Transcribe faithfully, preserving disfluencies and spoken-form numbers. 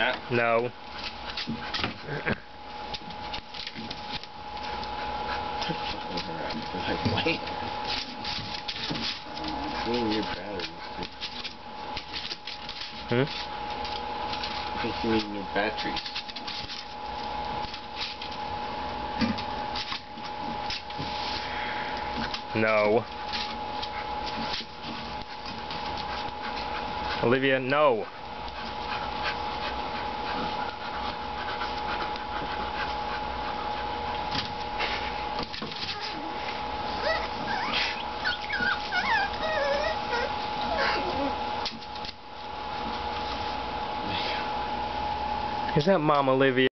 that? No. Like, wait. We need new batteries. Hmm? I think you need new batteries. No. Olivia, no. Is that Mom Olivia?